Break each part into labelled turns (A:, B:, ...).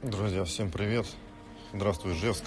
A: Друзья, всем привет! Здравствуй, Ижевск.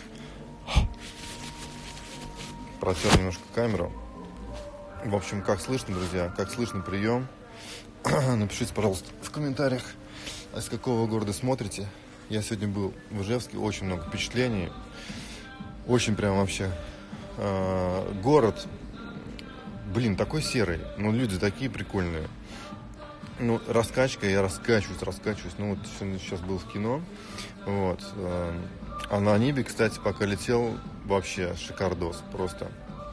A: Протер немножко камеру. В общем, как слышно, друзья, как слышно прием? Напишите, пожалуйста, в комментариях, из какого города смотрите. Я сегодня был в Ижевске, очень много впечатлений. Очень прям вообще город, такой серый, но люди такие прикольные. Раскачка, я раскачиваюсь. Сейчас был в кино. Вот. А на небе, кстати, пока летел, вообще шикардос. Просто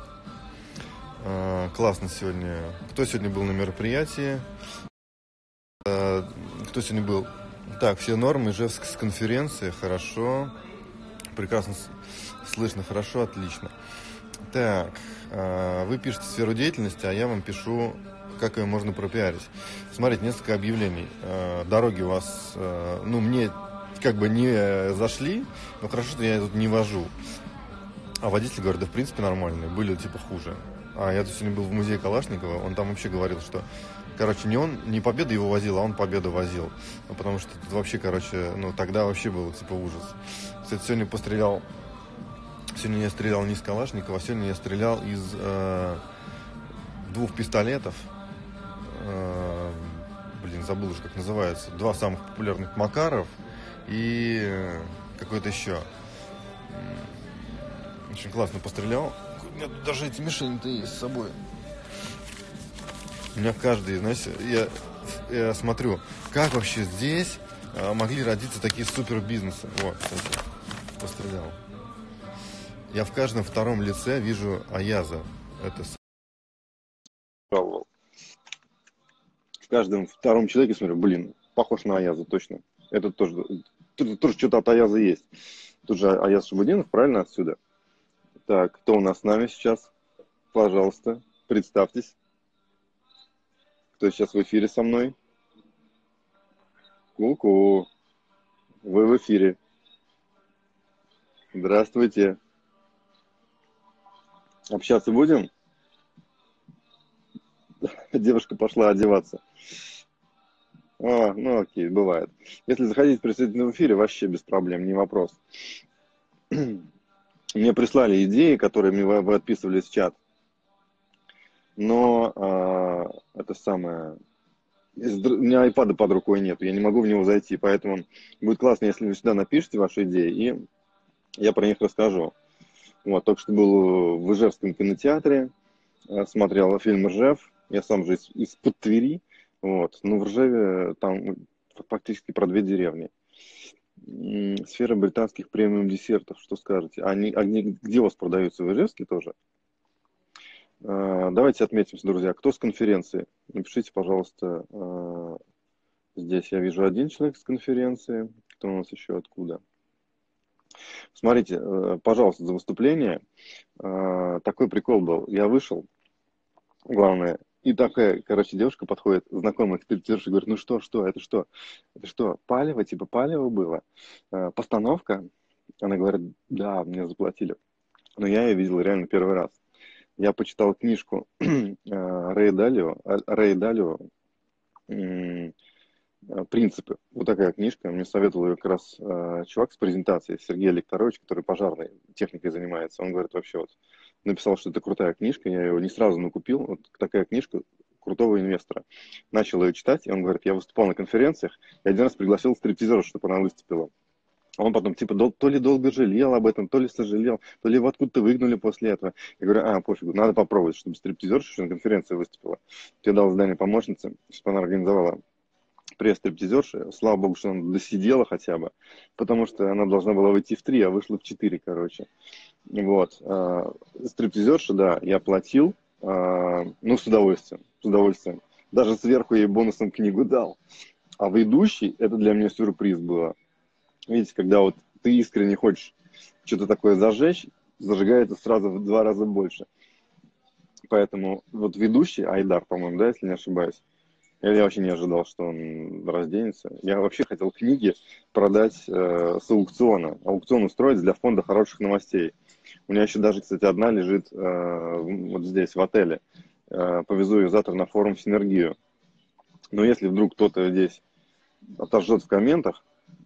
A: классно сегодня. Кто сегодня был на мероприятии? Кто сегодня был? Так, все нормы. Ижевск с конференции. Хорошо. Прекрасно слышно. Хорошо, отлично. Так, вы пишете сферу деятельности, а я вам пишу, как ее можно пропиарить. Смотрите, несколько объявлений. Дороги у вас, мне не зашли, но хорошо, что я тут не вожу. А водитель говорит, да в принципе нормальные, были хуже. А я тут сегодня был в музее Калашникова, он там вообще говорил, что, не Победа его возил, а он Победу возил. Потому что тут вообще, тогда вообще был ужас. Кстати, сегодня я стрелял не из Калашникова, а сегодня я стрелял из 2 пистолетов. Забыл уже, как называется. 2 самых популярных Макаров и какой-то еще. Очень классно пострелял. У меня тут даже эти мишени-то есть с собой. У меня в каждой, знаете, я смотрю, как вообще здесь могли родиться такие супер бизнесы. Вот, кстати, пострелял. Я в каждом втором лице вижу Аяза. Это в каждом втором человеке смотрю, похож на Аяза, точно. Это тоже что-то от Аяза есть. Тут же Аяз Шабудинов, правильно, отсюда? Так, кто у нас с нами сейчас? Пожалуйста, представьтесь. Кто сейчас в эфире со мной? Ку-ку. Вы в эфире. Здравствуйте. Общаться будем? Девушка пошла одеваться. Окей, бывает. Если заходить присоединиться в эфире, вообще без проблем, не вопрос. Мне прислали идеи, которые вы отписывались в чат. Но у меня айпада под рукой нет, я не могу в него зайти, поэтому будет классно, если вы сюда напишите ваши идеи, и я про них расскажу. Вот, только что был в Ижевском кинотеатре, смотрел фильм «Ржев», я сам же из-под Твери, вот, но в Ржеве там фактически про 2 деревни. Сфера британских премиум десертов, что скажете? Они где у вас продаются, в Ижевске тоже? Давайте отметимся, друзья. Кто с конференции? Напишите, пожалуйста, здесь я вижу 1 человек с конференции. Кто у нас еще откуда? Смотрите, пожалуйста, за выступление. Такой прикол был. Я вышел, главное, и такая, девушка подходит, знакомая стриптизерша, говорит, это что, палево, палево было? Постановка? Она говорит, да, мне заплатили. Но я ее видел реально первый раз. Я почитал книжку Рэя Далио «Принципы». Вот такая книжка. Мне советовал ее как раз чувак с презентацией, Сергей Лекторович, который пожарной техникой занимается. Он говорит, вообще написал, что это крутая книжка. Я ее не сразу накупил. Вот такая книжка крутого инвестора. Начал ее читать, и он говорит, я выступал на конференциях, и 1 раз пригласил стриптизера, чтобы она выступила. Он потом, то ли долго жалел об этом, то ли сожалел, то ли его откуда-то выгнали после этого. Я говорю, пофигу, надо попробовать, чтобы стриптизерша еще на конференции выступила. Я дал задание помощнице, чтобы она организовала пресс-стриптизерши. Слава богу, что она досидела хотя бы, потому что она должна была выйти в 3, а вышла в 4, Вот. Стриптизерша, да, я платил, с удовольствием. Даже сверху ей бонусом книгу дал. А ведущий, это для меня сюрприз было. Видите, когда ты искренне хочешь что-то такое зажечь, зажигается сразу в 2 раза больше. Поэтому ведущий, Айдар, по-моему, да, если не ошибаюсь, я вообще не ожидал, что он разденется. Я вообще хотел книги продать с аукциона. Аукцион устроить для фонда хороших новостей. У меня еще даже, кстати, 1 лежит вот здесь, в отеле. Повезу ее завтра на форум «Синергию». Но если вдруг кто-то здесь отожжет в комментах,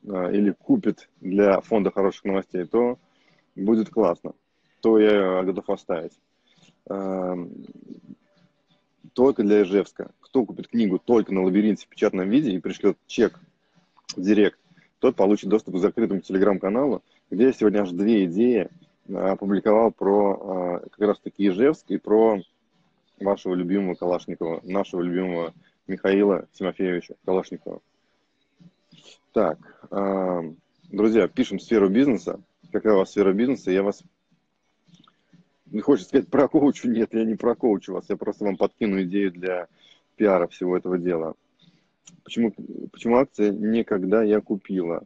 A: или купит для фонда хороших новостей, то будет классно. То я готов оставить. А, только для Ижевска. Кто купит книгу только на лабиринте в печатном виде и пришлет чек в директ, тот получит доступ к закрытому телеграм-каналу, где я сегодня аж 2 идеи опубликовал про как раз-таки Ижевск и про вашего любимого Калашникова, нашего любимого Михаила Тимофеевича Калашникова. Так, друзья, пишем сферу бизнеса. Какая у вас сфера бизнеса? Я вас... Не хочется сказать про коучу? Нет, я не про коучу вас. Я просто вам подкину идею для пиара всего этого дела. Почему акция никогда я купила?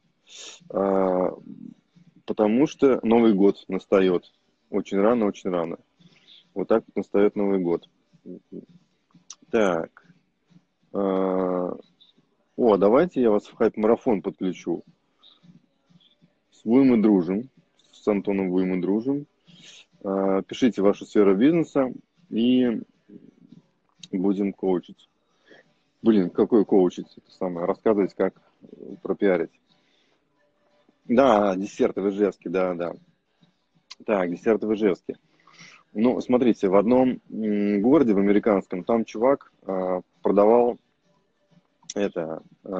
A: Потому что Новый год настает. Очень рано, очень рано. Вот так вот настает Новый год. Так. Давайте я вас в хайп-марафон подключу. С Вуем мы дружим. С Антоном Вуем мы дружим. Пишите вашу сферу бизнеса и будем коучить. Блин, какой коучить? Это самое. Рассказывать, как пропиарить. Да, десерты в Ижевске, да. Так, десерты в Ижевске. Ну, смотрите, в одном городе, в американском, там чувак продавал это...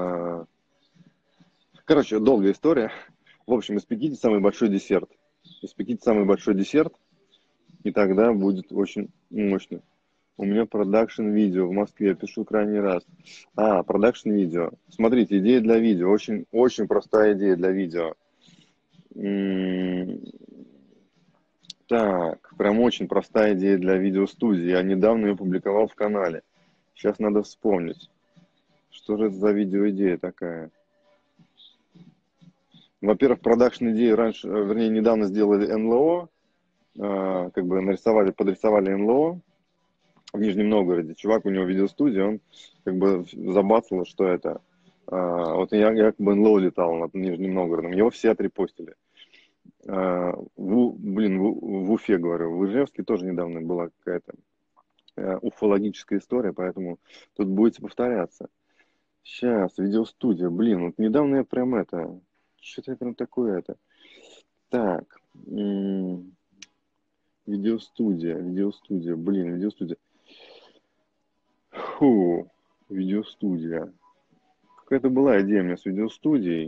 A: Короче, долгая история. В общем, испеките самый большой десерт. Испеките самый большой десерт, и тогда будет очень мощно. У меня продакшн-видео в Москве, я пишу крайний раз. Продакшн-видео. Смотрите, идея для видео. Очень, очень простая идея для видео. Так, прям очень простая идея для видеостудии. Я недавно ее публиковал в канале. Сейчас надо вспомнить. Что же это за видеоидея такая? Во-первых, продакшн-идею раньше, вернее, недавно сделали НЛО. Как бы подрисовали НЛО в Нижнем Новгороде. Чувак, у него видеостудия, он как бы забацал, что это. Вот я как бы НЛО летал над Нижним Новгородом. Его все отрепостили. В Уфе, говорю, в Ижевске тоже недавно была какая-то уфологическая история, поэтому тут будете повторяться. Сейчас, видеостудия, вот недавно я прям что-то я прям такое Так, видеостудия, видеостудия. Видеостудия. Какая-то была идея у меня с видеостудией.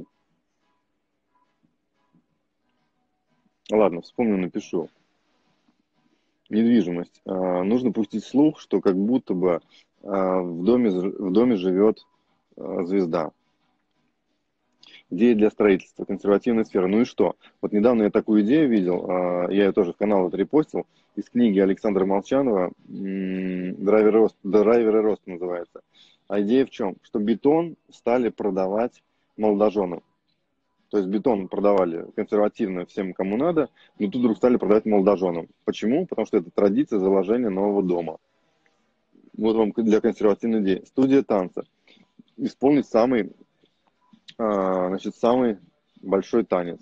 A: Ладно, вспомню, напишу. Недвижимость. Нужно пустить слух, что как будто бы в доме живет звезда. Идея для строительства, консервативная сфера. Ну и что? Вот недавно я такую идею видел, я ее тоже в канал отрепостил, из книги Александра Молчанова «Драйверы роста» называется. А идея в чем? Что бетон стали продавать молодоженам. То есть бетон продавали консервативно всем, кому надо, но тут вдруг стали продавать молодоженам. Почему? Потому что это традиция заложения нового дома. Вот вам для консервативной идеи. Студия танца. Исполнить самый большой танец.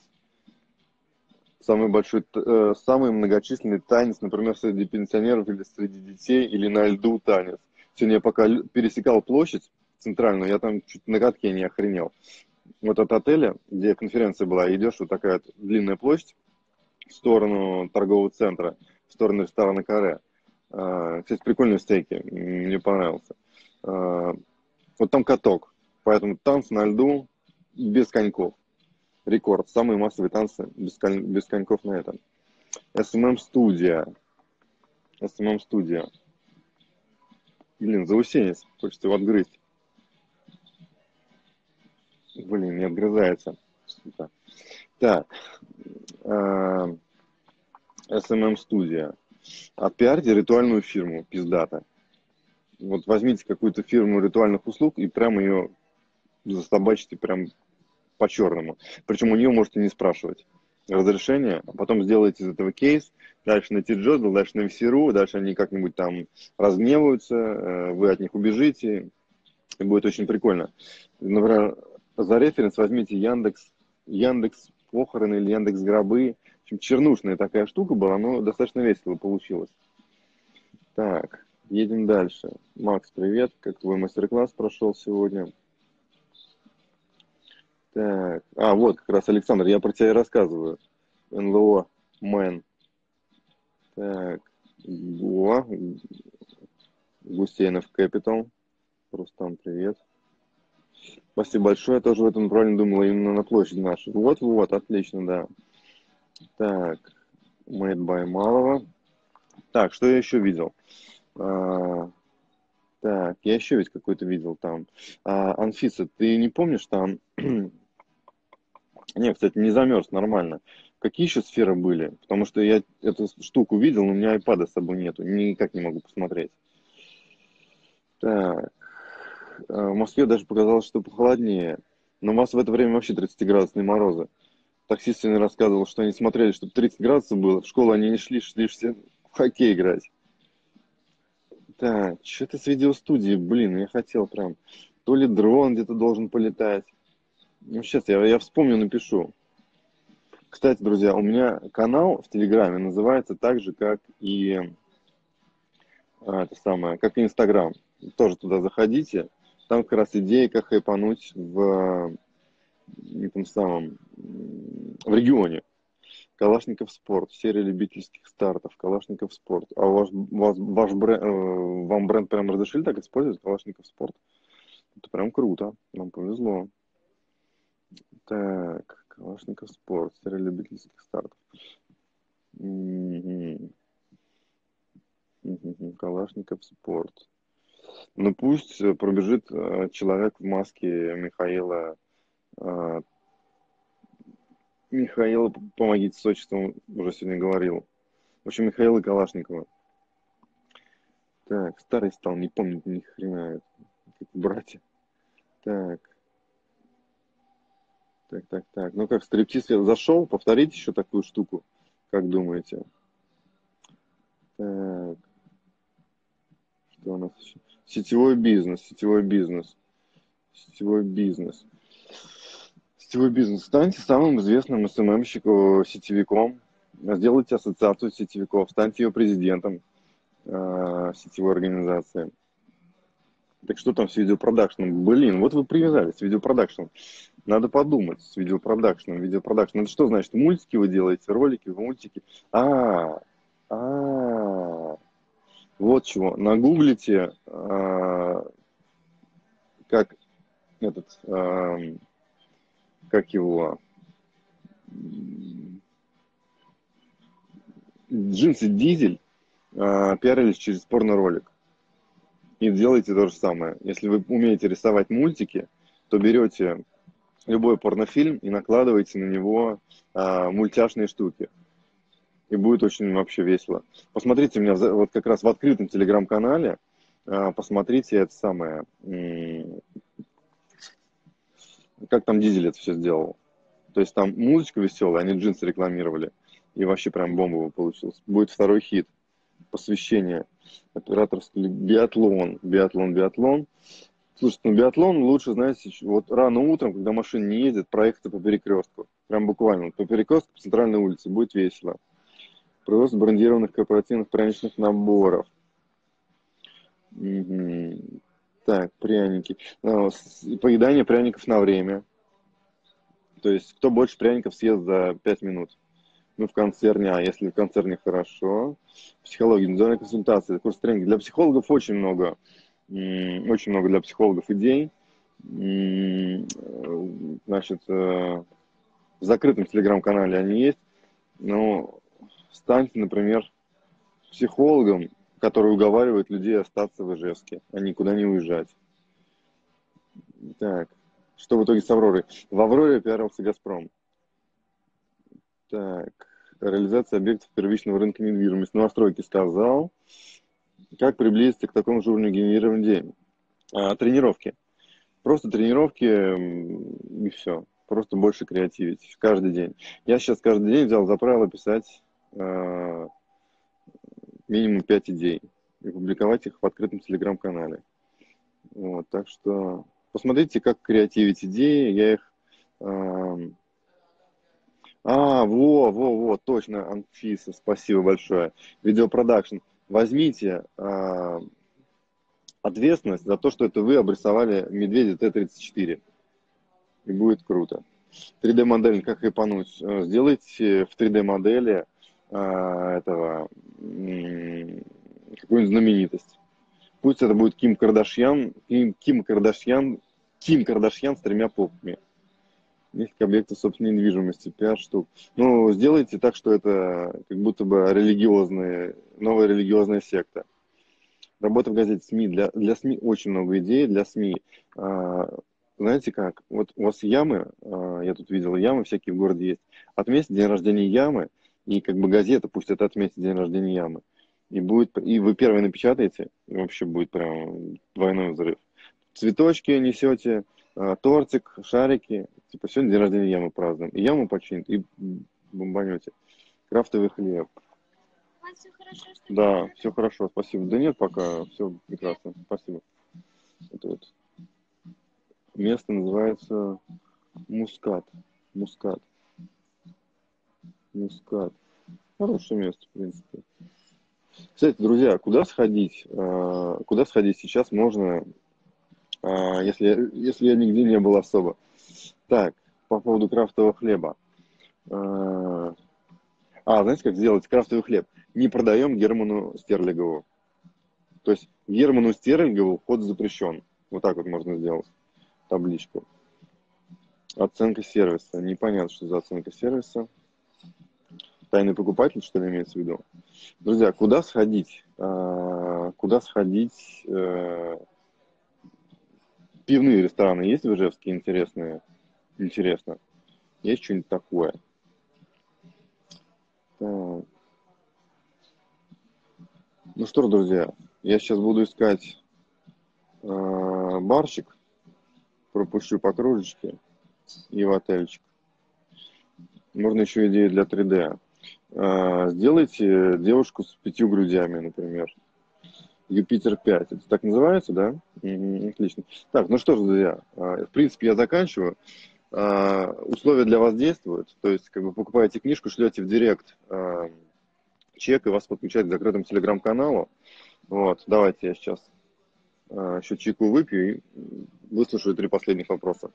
A: Самый многочисленный танец, например, среди пенсионеров или среди детей, или на льду танец. Сегодня я пока пересекал площадь центральную, я там чуть на катке не охренел. Вот от отеля, где конференция была, идешь, вот такая вот длинная площадь в сторону торгового центра, в сторону ресторана «Каре». Кстати, прикольные стейки, мне понравился. Вот там каток, поэтому танцы на льду без коньков. Рекорд. Самые массовые танцы без коньков на этом. СММ-студия. СММ-студия. Заусенец. Хочется его отгрызть. Не отгрызается. Так. СММ-студия. Отпиарьте ритуальную фирму. Пиздата. Вот возьмите какую-то фирму ритуальных услуг и прямо ее застабачите прям по-черному. Причем у нее можете не спрашивать разрешение, а потом сделаете из этого кейс, дальше на Тиджодл, дальше на VC.ru, дальше они как-нибудь там разгневаются, вы от них убежите, и будет очень прикольно. Например, за референс возьмите Яндекс похороны или Яндекс гробы. В общем, чернушная такая штука была, но достаточно весело получилось. Так, едем дальше. Макс, привет, как твой мастер-класс прошел сегодня? Так, вот как раз, Александр, я про тебя и рассказываю. НЛО, Мэн. Так, Го, Гусейнов Capital. Рустам, привет. Спасибо большое, я тоже в этом направлении думал, именно на площади нашей. Вот, отлично, да. Так, Made by Малова. Так, что я еще видел? А, так, я еще ведь какой-то видел там. Анфиса, ты не помнишь там... Не, кстати, не замерз, нормально. Какие еще сферы были? Потому что я эту штуку видел, но у меня айпада с собой нету. Никак не могу посмотреть. Так, в Москве даже показалось, что похолоднее. Но у вас в это время вообще 30-градусные морозы. Таксист сегодня рассказывал, что они смотрели, чтобы 30 градусов было. В школу они не шли все в хоккей играть. Так, что-то с видеостудии, блин, я хотел прям. То ли дрон где-то должен полетать. Ну, сейчас я вспомню, напишу. Кстати, друзья, у меня канал в Телеграме называется так же, как и это самое, как и Инстаграм. Тоже туда заходите. Там как раз идея, как хайпануть в этом самом в регионе. Калашников Спорт, серия любительских стартов, Калашников Спорт. А ваш бренд, вам бренд прям разрешили так использовать, Калашников Спорт? Это прям круто, нам повезло. Так, Калашников Спорт, серия любительских стартов. Калашников Спорт. Ну пусть пробежит человек в маске Михаила, помогите с отчеством, уже сегодня говорил. В общем, Михаила Калашникова. Так, старый стал, не помню ни хрена, как братья. Так, так. Ну как, стриптиз я зашел, повторите еще такую штуку, как думаете? Так, что у нас еще? Сетевой бизнес. Сетевой бизнес. Станьте самым известным СММщиком, сетевиком. Сделайте ассоциацию сетевиков, станьте ее президентом сетевой организации. Так что там с видеопродакшеном? Блин, вот вы привязались с видеопродакшеном. Надо подумать с видеопродакшеном. Это что значит? Мультики вы делаете, ролики, мультики. А, а, вот чего. Нагуглите, как этот, как его, джинсы Дизель пиарились через порно-ролик. И делайте то же самое. Если вы умеете рисовать мультики, то берете любой порнофильм и накладываете на него мультяшные штуки. И будет очень вообще весело. Посмотрите меня вот как раз в открытом телеграм-канале. Посмотрите это самое. Как там Дизель это все сделал. То есть там музычка веселая, они джинсы рекламировали. И вообще прям бомбово получилось. Будет второй хит. Посвящение. Операторский биатлон. Слушайте, ну биатлон лучше, знаете, вот рано утром, когда машина не едет, проехаться по перекрестку. Прям буквально. По перекрестку по центральной улице. Будет весело. Производство брендированных корпоративных пряничных наборов. Угу. Так, пряники. Поедание пряников на время. То есть, кто больше пряников съест за 5 минут. Ну, в концерне, а если в концерне хорошо. Психология, индивидуальная консультация, курс тренинга. Для психологов очень много для психологов идей. Значит, в закрытом телеграм-канале они есть. Но станьте, например, психологом, который уговаривает людей остаться в Ижевске, а никуда не уезжать. Так, что в итоге с Авророй? В Авроре пиарился «Газпром». Так, реализация объектов первичного рынка недвижимости. Новостройки сказал. Как приблизиться к такому же уровню генерирования денег? Тренировки. Просто тренировки и все. Просто больше креативить каждый день. Я сейчас каждый день взял за правило писать минимум 5 идей и публиковать их в открытом телеграм-канале. Вот, так что посмотрите, как креативить идеи. Я их... точно, Анфиса, спасибо большое. Видеопродакшн. Возьмите ответственность за то, что это вы обрисовали медведя Т-34. и будет круто. 3D-модель, как хайпануть? Сделайте в 3D-модели этого какую-нибудь знаменитость. Пусть это будет Ким Кардашьян с 3 попами. Несколько объектов собственной недвижимости, 5 штук. Ну, сделайте так, что это как будто бы новая религиозная секта. Работа в газете СМИ. Для СМИ очень много идей, для СМИ. Знаете как? Вот у вас ямы, я тут видел ямы всякие в городе есть. Отметьте день рождения ямы, и как бы газета пусть это отметит день рождения ямы. И вы первые напечатаете, и вообще будет прям двойной взрыв. Цветочки несете, тортик, шарики. Типа сегодня день рождения ямы празднуем. И яму починит, и бомбанете. Крафтовый хлеб.
B: У вас все хорошо, что ли?
A: Да, все хорошо, спасибо. Да нет, пока все прекрасно. Спасибо. Это вот место называется Мускат. Мускат. Мускат. Хорошее место, в принципе. Кстати, друзья, куда сходить? Куда сходить сейчас можно, если я нигде не был особо? Так, по поводу крафтового хлеба. Знаете, как сделать крафтовый хлеб? Не продаем Герману Стерлигову. То есть Герману Стерлигову вход запрещен. Вот так вот можно сделать табличку. Оценка сервиса. Непонятно, что за оценка сервиса. Тайный покупатель, что ли, имеется в виду? Друзья, куда сходить? Куда сходить? Пивные рестораны есть в Ижевске интересные? Интересно. Есть что-нибудь такое? Так. Ну что ж, друзья, я сейчас буду искать барчик, пропущу по кружечке и в отельчик. Можно еще идеи для 3D. Сделайте девушку с 5 грудями, например. Юпитер 5. Это так называется, да? Отлично. Так, ну что ж, друзья, в принципе, я заканчиваю. Условия для вас действуют. То есть, как вы покупаете книжку, шлете в директ чек, и вас подключают к закрытому телеграм-каналу. Вот, давайте я сейчас еще чайку выпью и выслушаю 3 последних вопроса.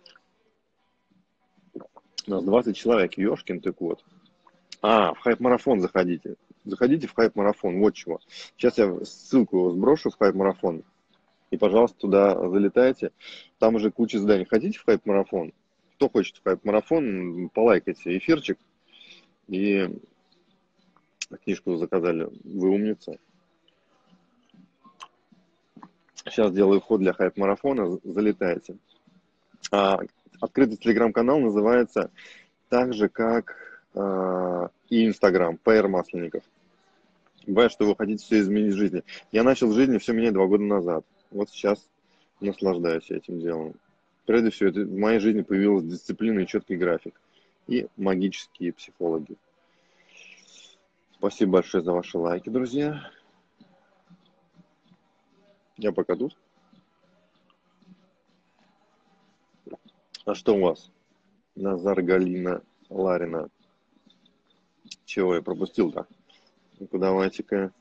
A: У нас 20 человек, ёшкин ты кот. В хайп-марафон заходите. Заходите в хайп-марафон, вот чего. Сейчас я ссылку сброшу в хайп-марафон. И, пожалуйста, туда залетайте. Там уже куча заданий. Хотите в хайп-марафон? Кто хочет в хайп-марафон, полайкайте эфирчик. И книжку заказали. Вы умница. Сейчас делаю вход для хайп-марафона. Залетайте. Открытый телеграм-канал называется так же, как и Инстаграм. PR Масленников. Бывает, что вы хотите все изменить в жизни. Я начал в жизни все менять 2 года назад. Вот сейчас наслаждаюсь этим делом. Прежде всего, в моей жизни появилась дисциплина и четкий график. И магические психологи. Спасибо большое за ваши лайки, друзья. Я пока тут. А что у вас? Назар, Галина, Ларина. Чего я пропустил-то? Ну-ка, давайте-ка.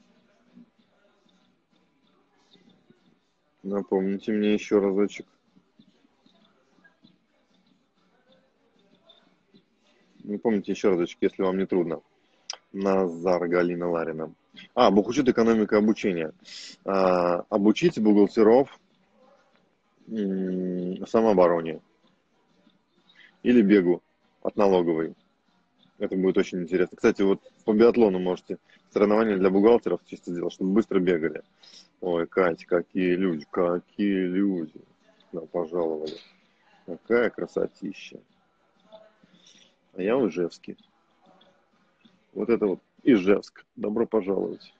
A: Напомните мне еще разочек. Напомните еще разочек, если вам не трудно. Назар, Галина, Ларина. Бухучет, экономика, обучение. Обучите бухгалтеров самообороне или бегу от налоговой. Это будет очень интересно. Кстати, вот по биатлону можете соревнования для бухгалтеров чисто сделать, чтобы быстро бегали. Ой, Катя, какие люди, какие люди. Да, пожаловали. Какая красотища. А я в Ижевске. Вот это вот Ижевск. Добро пожаловать.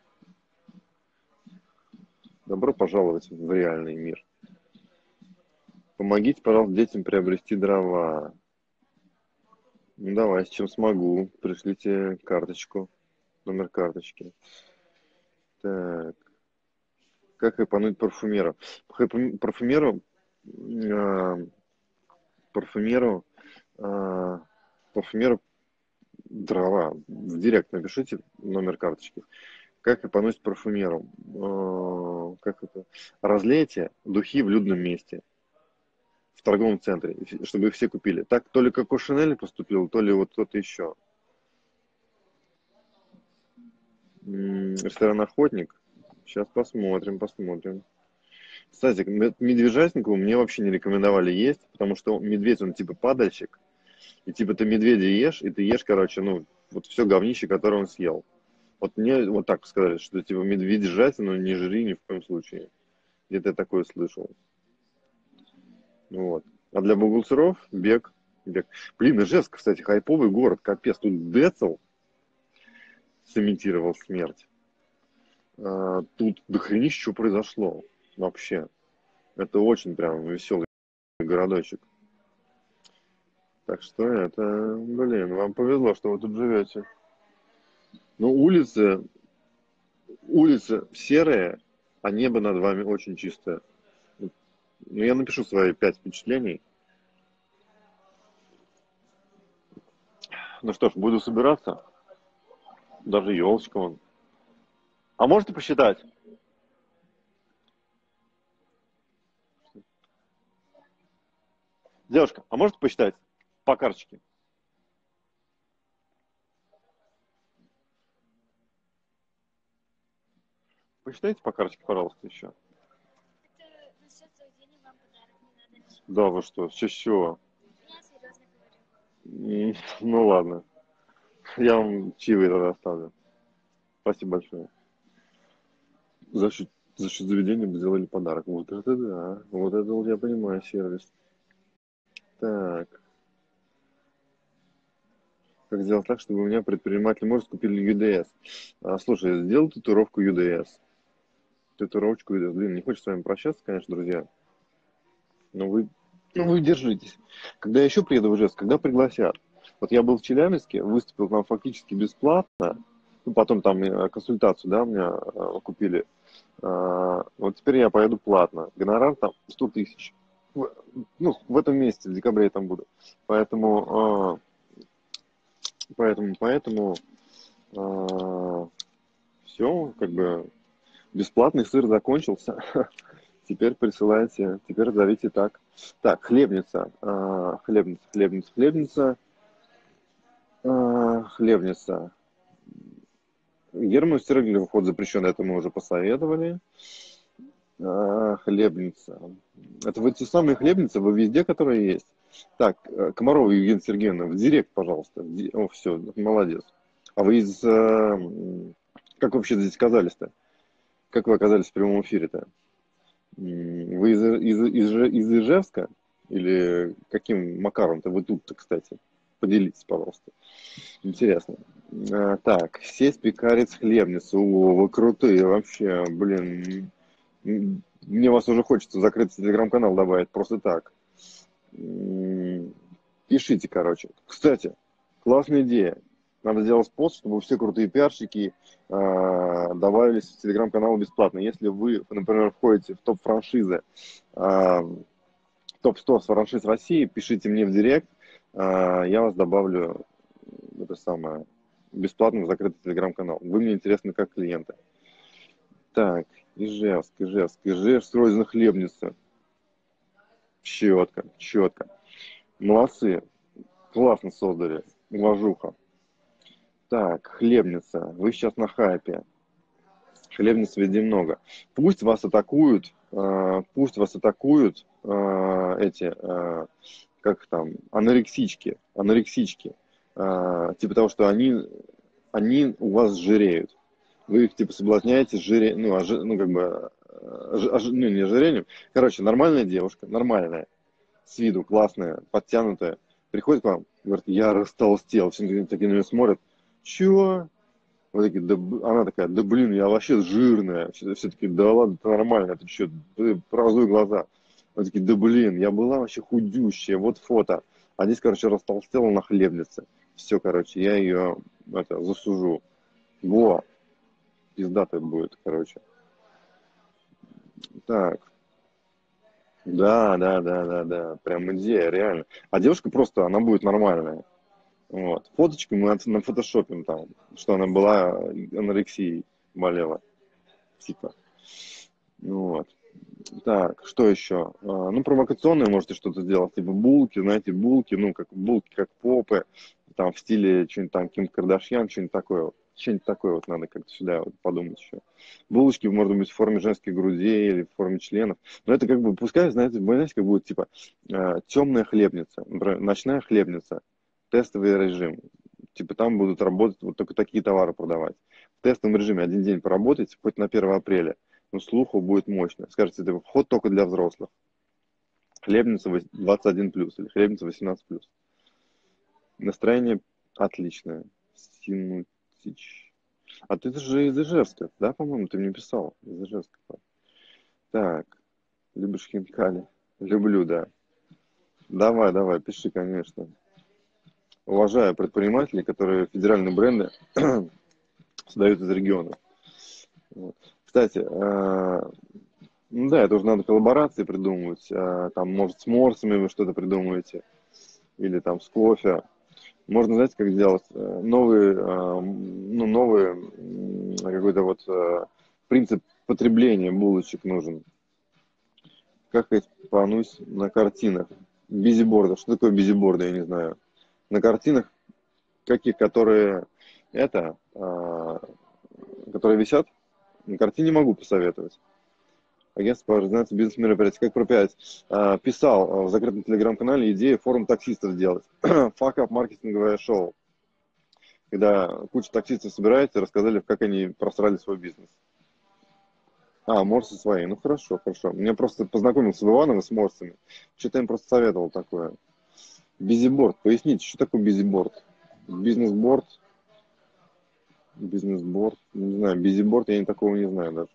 A: Добро пожаловать в реальный мир. Помогите, пожалуйста, детям приобрести дрова. Ну, давай, с чем смогу. Пришлите карточку. Номер карточки. Так. Как хайпануть парфюмеру? Парфюмеру, парфюмеру, парфюмеру дрова. В директ напишите номер карточки. Как хайпануть парфюмеру? Как это? Разлейте духи в людном месте. в торговом центре, чтобы их все купили. Так то ли Коко Шинель поступил, то ли вот кто-то еще. Ресторан «Охотник». Сейчас посмотрим, посмотрим. Кстати, медвежатнику мне вообще не рекомендовали есть, потому что медведь, он типа падальщик. И типа ты медведя ешь, и ты ешь, короче, ну, вот все говнище, которое он съел. Вот мне вот так сказали, что типа медведежатину не жри ни в коем случае. Где-то я такое слышал. Вот. А для бугулцеров бег. Бег. Блин, Ижевск, кстати, хайповый город, капец. Тут Децл сымитировал смерть. Тут дохренище что произошло вообще. Это очень прям веселый городочек. Так что это, блин, вам повезло, что вы тут живете. Но улицы серые, а небо над вами очень чистое. Ну, я напишу свои 5 впечатлений. Ну что ж, буду собираться. Даже елочка вон. А можете посчитать? Девушка, а можете посчитать по карточке? Посчитайте по карточке, пожалуйста, еще.
B: Это насчет заведения вам подарок не надо.
A: Да, вы что, с чего?
B: Я серьезно говорю.
A: Ну ладно, я вам чаевые тогда оставлю. Спасибо большое. За счет заведения бы сделали подарок. Вот это да. Вот это вот я понимаю сервис. Так. Как сделать так, чтобы у меня предприниматель может купили UDS? Слушай, сделал татуировку UDS. Татуировочку UDS. Блин, не хочется с вами прощаться, конечно, друзья. Но вы держитесь. Когда я еще приеду в Ижевск, когда пригласят. Вот я был в Челябинске, выступил там фактически бесплатно. Ну, потом там консультацию, да, у меня купили. Вот теперь я поеду платно. Гонорар там 100 тысяч. Ну, в этом месяце, в декабре я там буду. Поэтому все, как бы бесплатный сыр закончился. Теперь присылайте, теперь зовите так. Так, хлебница, хлебница. Герман Стероглив вход запрещен, это мы уже посоветовали. Хлебница. Это вот те самые хлебницы, вы везде, которые есть. Так, Комарова Евгения Сергеевна, в директ, пожалуйста. О, все, молодец. А вы как вообще здесь оказались-то? Как вы оказались в прямом эфире-то? Вы из Ижевска? Или каким макаром-то вы тут-то, кстати? Поделитесь, пожалуйста. Интересно. Так, сесть пекарец хлебницу. О, вы крутые вообще, блин. Мне вас уже хочется закрыть телеграм-канал добавить просто так. Пишите, короче. Кстати, классная идея. Надо сделать пост, чтобы все крутые пиарщики добавились в телеграм-канал бесплатно. Если вы, например, входите в топ-франшизы, топ-100 франшиз России, пишите мне в директ, я вас добавлю это самое бесплатно в закрытый телеграм-канал. Вы мне интересны как клиенты. Так, Ижевск, Розина хлебница. Четко, четко. Молодцы. Классно создали. Уважуха. Так, хлебница. Вы сейчас на хайпе. Хлебниц везде много. Пусть вас атакуют, эти, как там, анорексички. Типа того, что они у вас жиреют. Вы их типа соблазняете как бы, ну, не ожирением. Короче, нормальная девушка, нормальная, с виду классная, подтянутая, приходит к вам, говорит, я растолстел, все такие на нее смотрят, чего? Вот такие, она такая, да блин, я вообще жирная. Все такие, да ладно, это нормально, ты что, разуй глаза. Вот такие, да блин, я была вообще худющая, вот фото. А здесь, короче, растолстела на хлебнице. Все, короче, я ее засужу. Во, пиздатый будет, короче. Так, да, прям идея, реально. А девушка просто, она будет нормальная. Вот. Фоточку мы нафотошопим там, что она была анорексией, болела. Типа. Ну вот. Так, что еще? Ну, провокационное можете что-то сделать, типа булки, знаете, булки, ну, как булки, как попы, там, в стиле что-нибудь там, Ким Кардашьян, что-нибудь такое вот. Что-нибудь такое вот надо как-то сюда вот подумать еще. Булочки, может быть, в форме женских грудей или в форме членов. Но это как бы, пускай, знаете, как будет, типа, темная хлебница, например, ночная хлебница, тестовый режим. Типа, там будут работать, вот только такие товары продавать. В тестовом режиме один день поработать, хоть на 1 апреля, но слуху будет мощно. Скажете, это вход только для взрослых. Хлебница 21+, или хлебница 18+. Настроение отличное. Синутич. А ты же из Ижевска, да, по-моему, ты мне писал? Из Ижевска. Так, любишь хинкали? Люблю, да. Давай, давай, пиши, конечно. Уважаю предпринимателей, которые федеральные бренды создают из региона. Вот. Кстати, ну да, это уже надо коллаборации придумывать. Там, может, с морсами вы что-то придумаете. Или там с кофе. Можно, знаете, как сделать? Новый какой-то вот принцип потребления булочек нужен. Как их панусь на картинах. Бизиборды. Что такое бизиборды, я не знаю. На картинах, каких, которые висят, на картине могу посоветовать. Агентство по организации бизнес-мероприятий. Как пропиарить? Писал в закрытом телеграм-канале идею форум таксистов сделать. Факап маркетинговое шоу. Когда куча таксистов собирается, рассказали, как они просрали свой бизнес. Морсы свои. Ну, хорошо, хорошо. Меня просто познакомился с Ивановым, с морсами. Что-то им просто советовал такое. Бизиборд. Поясните, что такое бизиборд? Бизнес-борд? Бизнес-борд? Не знаю, бизиборд я такого не знаю даже.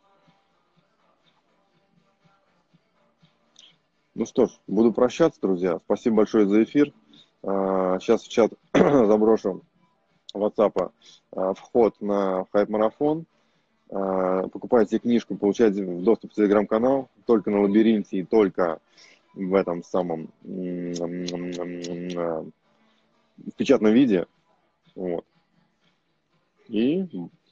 A: Ну что ж, буду прощаться, друзья. Спасибо большое за эфир. Сейчас в чат заброшу WhatsApp вход на хайп-марафон. Покупайте книжку, получайте доступ в телеграм-канал только на лабиринте и только в этом самом в печатном виде. Вот. И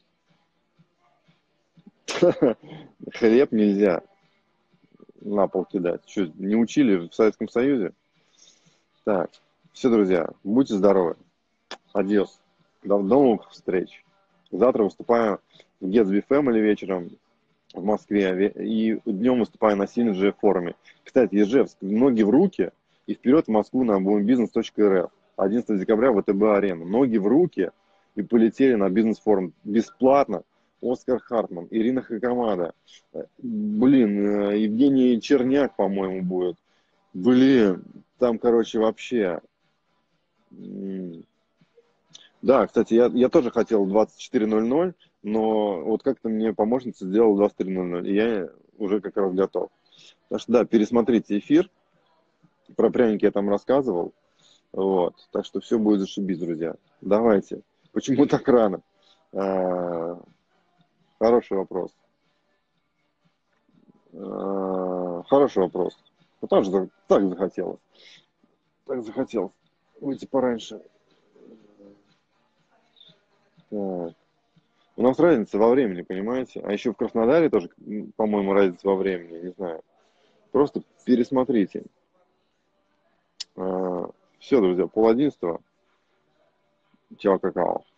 A: хлеб нельзя на пол кидать. Что, не учили в Советском Союзе? Так, все, друзья, будьте здоровы. Адьос. До новых встреч. Завтра выступаю в Gatsby Family вечером в Москве и днем выступаю на Synergy форуме. Кстати, Ижевск, ноги в руки и вперед в Москву на boombusiness.rf. 11 декабря ВТБ-арена. Ноги в руки и полетели на бизнес-форум. Бесплатно. Оскар Хартман, Ирина Хакамада. Евгений Черняк, по-моему, будет. Там, короче, вообще... Да, кстати, я тоже хотел 24:00, но вот как-то мне помощница сделала 23:00, и я уже как раз готов. Так что да, пересмотрите эфир, про пряники я там рассказывал, вот, так что все будет зашибись, друзья. Давайте. Почему так рано? А, Хороший вопрос. Хороший вопрос. Ну, так захотелось. Так захотелось выйти пораньше. Так. У нас разница во времени, понимаете? А еще в Краснодаре тоже, по-моему, разница во времени, не знаю. Просто пересмотрите. Все, друзья, 10:30. Чао, какао.